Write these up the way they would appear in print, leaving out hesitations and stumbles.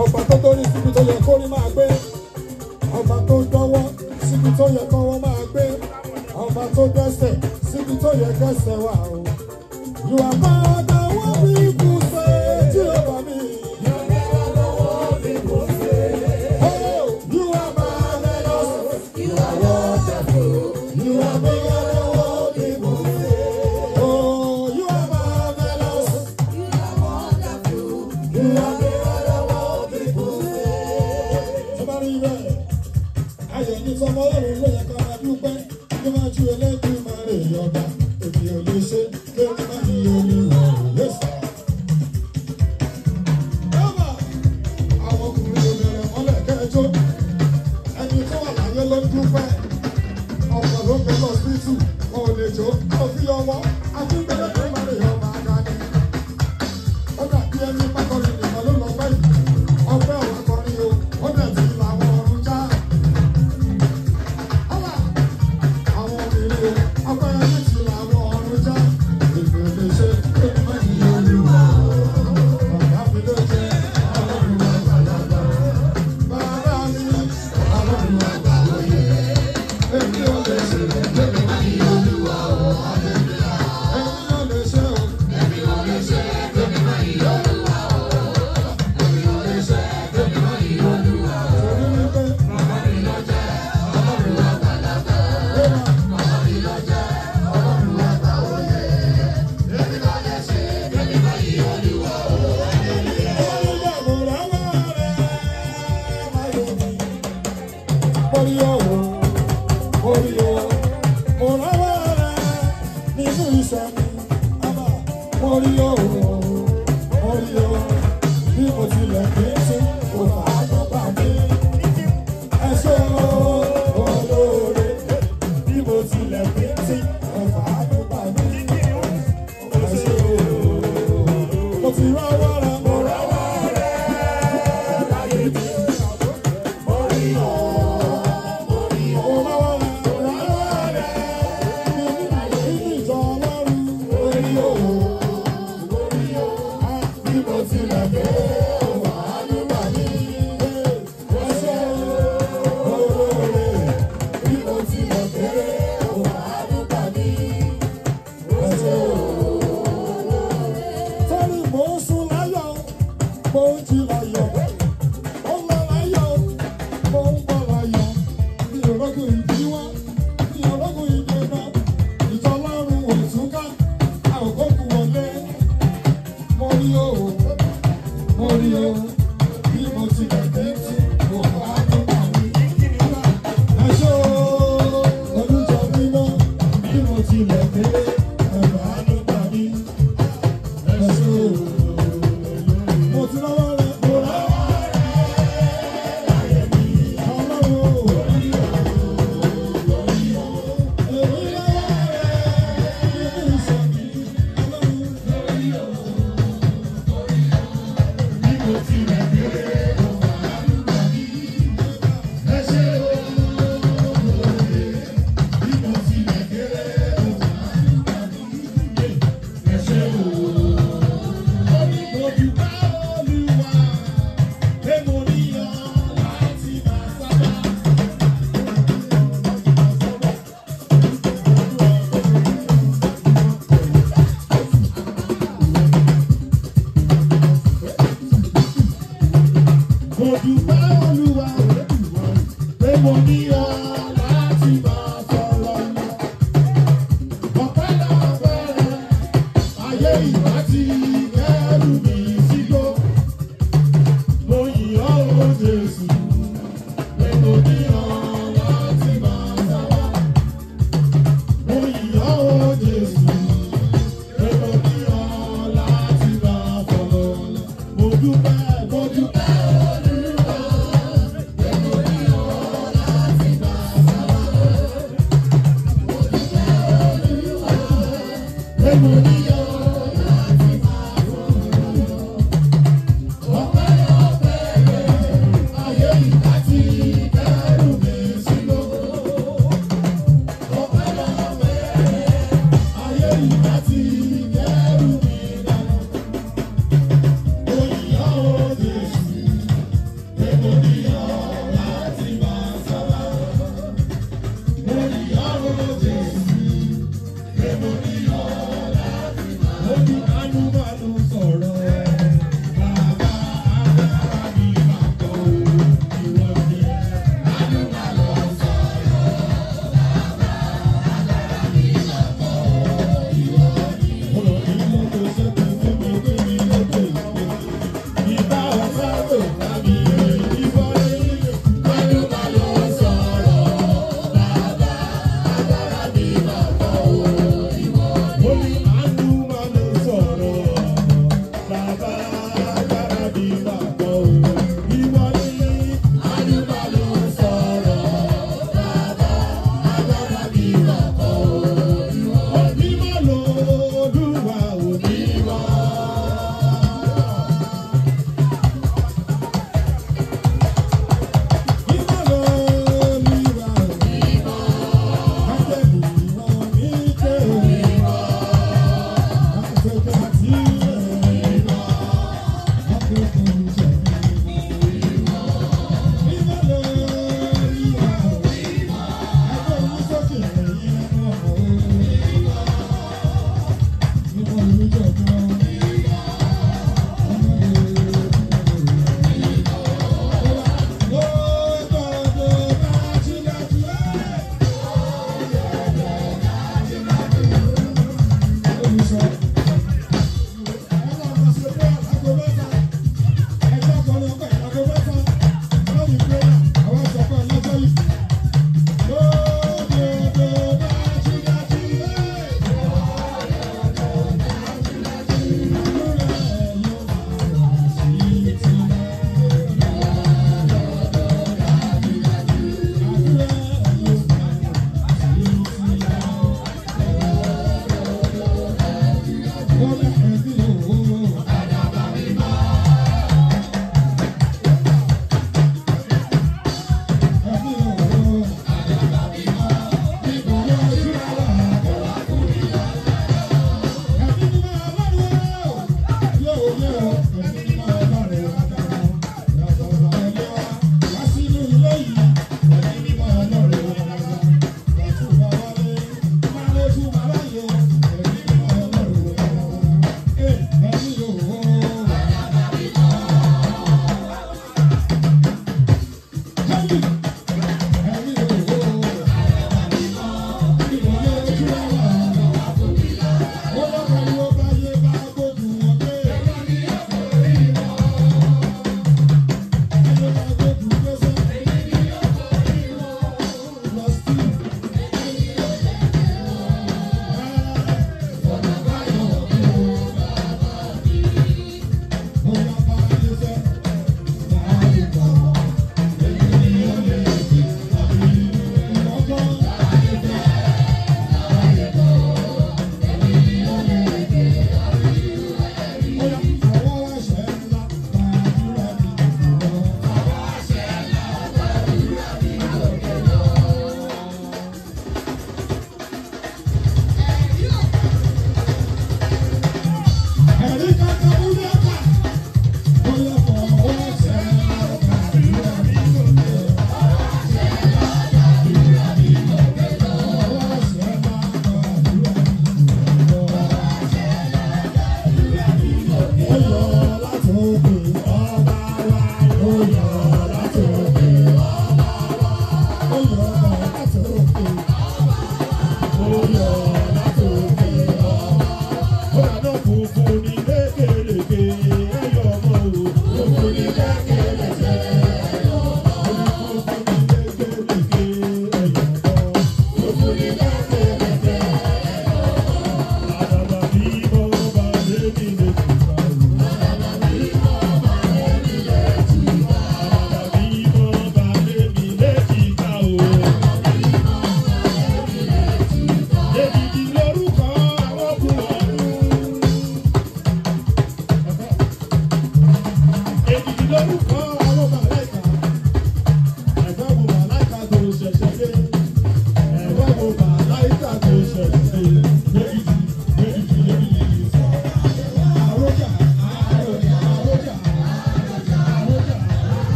ọba tó torí síbi tó yẹ kó rí máa gbé, ọba tó gbọ́wọ́ síbi tó yẹ kọ́wọ́ máa gbé, ọba tó dẹ́sẹ̀ síbi tó yẹ kẹ́sẹ̀ wà o. You are more than what people say, Jehovah me. You are more than what people say. Oh, you are marvelous. You are wonderful. You are bigger than what people say. Oh, you are marvelous. You are wonderful. You are bigger than what people say. Somebody there. Ayọ̀ ní sọmọ Ọlọ́run ló yẹ ká máa dúpẹ́. Kí máa ju Elédùmarè ọba. Èmi ò lè ṣe kí ó má ní Olúwa. Yes, sir. Bàbá, àwọn ọkùnrin ló bẹ̀rẹ̀ mọ́lẹ̀ kẹ́jọ́. Ẹni tó wà láyé ló ń dúpẹ́. Ọ̀pọ̀ ló ń bẹ lọ sí tù. Wọn ò lè jó. Àwọn fi ọmọ. Àti bẹ̀rẹ̀ tó máa lè yọ ọmọ aga ni. Ó dàbí ẹni pákọ́rin nìkan ló lọ pẹ́ yìí. Ọpẹ́ ọ̀wá kọrin o. Ó dẹ̀ ti làwọn ọ̀run já. Àwọn obìnrin o. Ọpẹ́ ẹni ti làwọn ọ̀run já. Èmi ò lè ṣe kí ó má ní Olúwa. Bàbá mi ló jẹ́ Ọlọ́run àgbàlagbà. Bàbá mi Ọlọ́run àgbàlagbà. Èmi ò lè ṣe kí ó má ní Olúwa. Èmi ò lè ṣe o. Èmi ò lè ṣe kí ó má ní Olúwa. Èmi ò lè ṣe kí ó má ní Olúwa. Torí wípé bàbá mi ló jẹ́ Ọlọ́run àgbàlagbà. Bàbá mi ló jẹ́ Ọlọ́run àgbàlagbà. Èmi ò lè ṣe kí ó má ní Olúwa. Orí ọ̀wọ̀, orí ọ̀, mo rọ́wọ́ rẹ̀ nínú iṣẹ́ mi. Àmà orí ọ̀wọ̀, orí ọ̀, bí mo tilẹ̀ gbé ṣe kò fà á tó bà mí. Ẹ ṣé olóore, bí mo tilẹ̀ gbé ṣe kò fà á tó bà mí. Ẹ ṣé olóore, mo ti rọ́wọ́ rẹ̀, mo rọ́wọ́ rẹ̀ láyé mi. Orí ọ̀.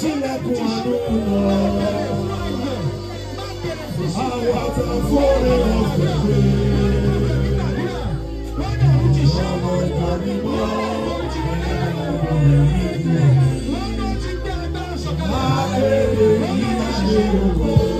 sílẹ̀kùn àánú wọn. Àwọn àtàfóòrè ọ̀fẹ́ pé ọmọ ìkàrí mọ́. Máa èrè yìí ṣe òkú.